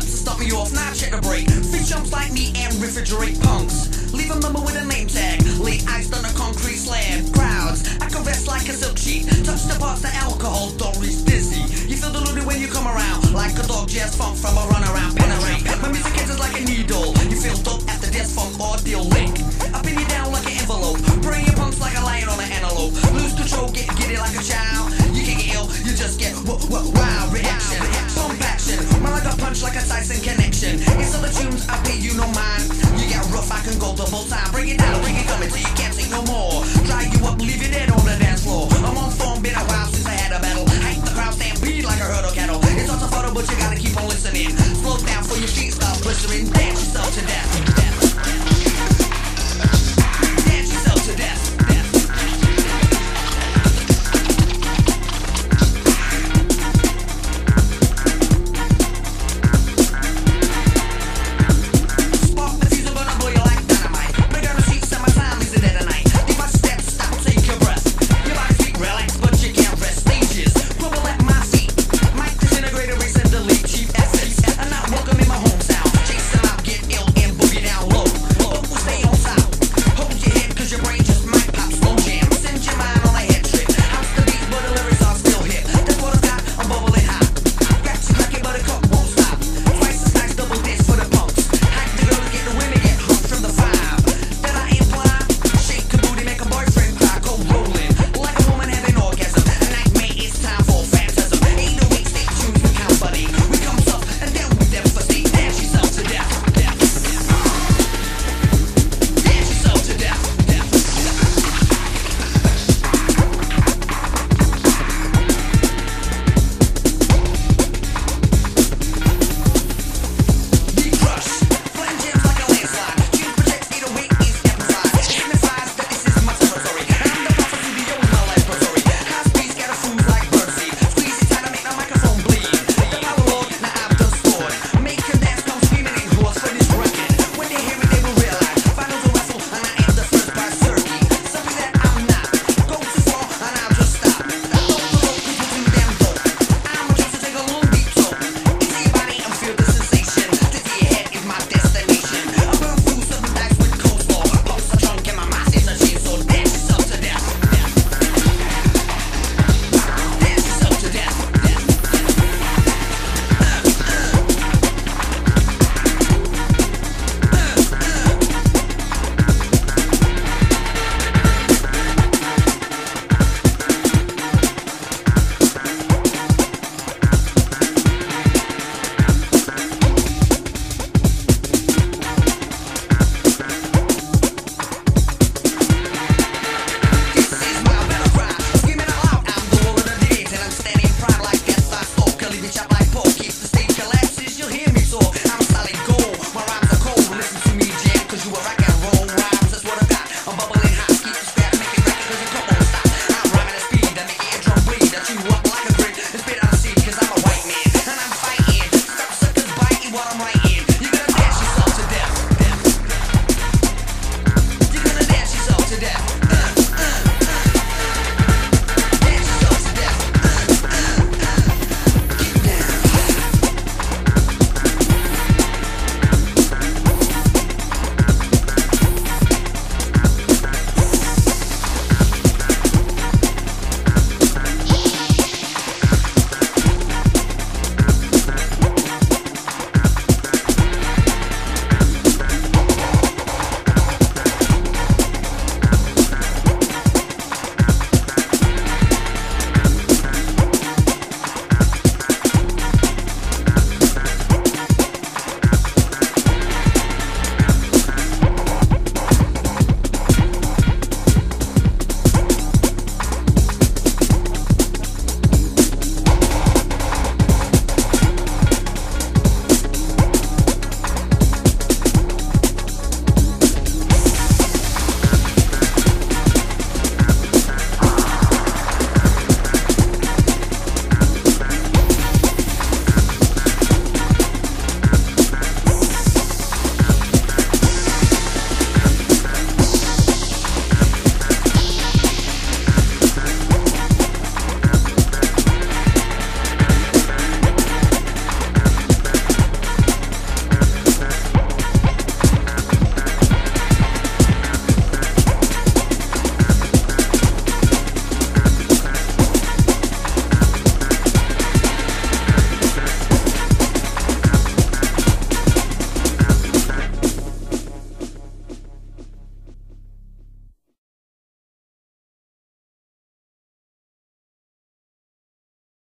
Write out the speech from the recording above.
to stop me off, now check the break. Fit chumps like me and refrigerate punks. Leave a number with a name tag, lay iced on a concrete slab. Crowds, I caress like a silk sheet. Touch the parts that alcohol don't reach dizzy. You feel deluded when you come around, like a dog jazz funk from a runaround. Penetrate, my music hits like a needle. You feel dope after death funk ordeal link. I pin you down like an envelope, bring your punks like a lion on an antelope. Lose control, get it like a child. You can't get ill, you just get wild reaction. Pump action, man like a punch like a Tyson connection. It's other tunes, I pay you no mind. You get rough, I can go double time. Bring it down, bring it coming till you can't take no more. Dry you up, leave you dead on the dance floor. I'm on form, been a while since I had a battle. Hype the crowd, stampede like a herd of cattle. It's hard to photo, but you gotta keep on listening. Slow down for your feet start blistering.